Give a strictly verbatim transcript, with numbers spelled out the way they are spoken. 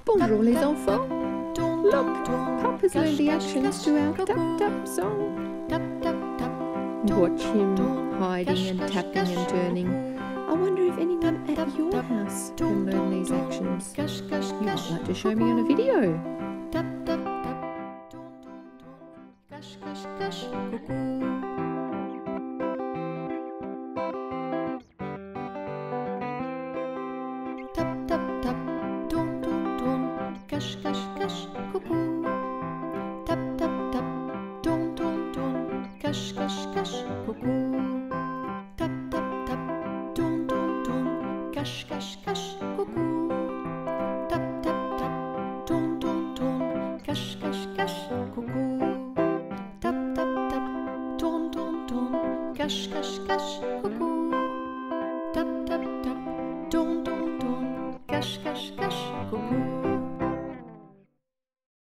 Bonjour les enfants. Look, Papa's learned the actions to our tap-tap song. Watch him hiding and tapping and turning. I wonder if anyone at your house can learn these actions. You might like to show me on a video. Cache, cache, cache, coucou. Tap, tap, tap, tourne, tourne, tourne. Cache, cache, cache, coucou. Tap, tap, tap, tourne, tourne, tourne. Cache, cache, cache, coucou. Tap, tap, tap, tourne, tourne, tourne. Cache, cache, cache, coucou. Tap, tap, tap, tourne, tourne, tourne. Cache, cache, cache, coucou. Tap, tap, tap, tourne, tourne, tourne. Cache, cache, cache, coucou.